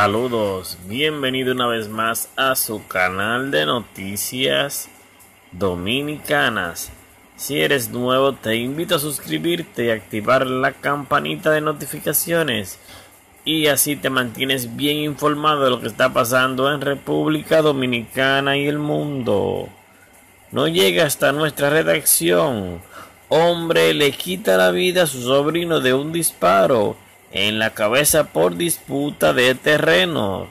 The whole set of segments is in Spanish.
Saludos, bienvenido una vez más a su canal de noticias dominicanas. Si eres nuevo, te invito a suscribirte y activar la campanita de notificaciones y así te mantienes bien informado de lo que está pasando en República Dominicana y el mundo. No llega hasta nuestra redacción. Hombre le quita la vida a su sobrino de un disparo en la cabeza por disputa de terrenos.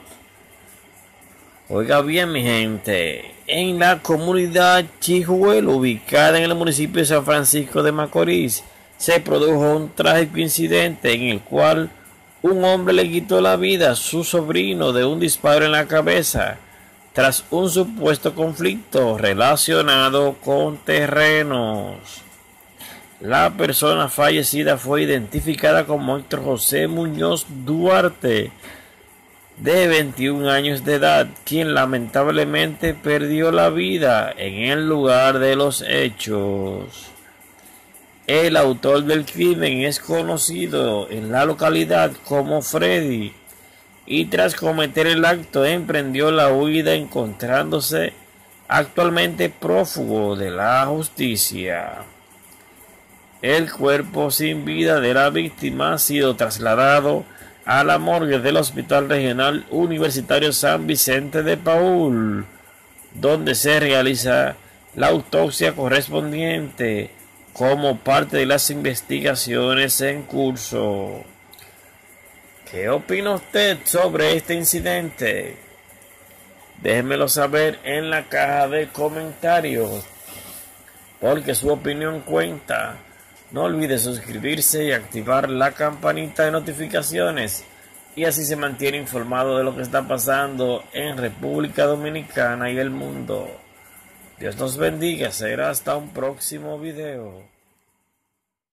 Oiga bien, mi gente, en la comunidad Chijuelo, ubicada en el municipio de San Francisco de Macorís, se produjo un trágico incidente en el cual un hombre le quitó la vida a su sobrino de un disparo en la cabeza tras un supuesto conflicto relacionado con terrenos. La persona fallecida fue identificada como Héctor José Muñoz Duarte, de 21 años de edad, quien lamentablemente perdió la vida en el lugar de los hechos. El autor del crimen es conocido en la localidad como Freddy y tras cometer el acto emprendió la huida, encontrándose actualmente prófugo de la justicia. El cuerpo sin vida de la víctima ha sido trasladado a la morgue del Hospital Regional Universitario San Vicente de Paúl, donde se realiza la autopsia correspondiente como parte de las investigaciones en curso. ¿Qué opina usted sobre este incidente? Déjenmelo saber en la caja de comentarios, porque su opinión cuenta. No olvide suscribirse y activar la campanita de notificaciones y así se mantiene informado de lo que está pasando en República Dominicana y el mundo. Dios nos bendiga, será hasta un próximo video.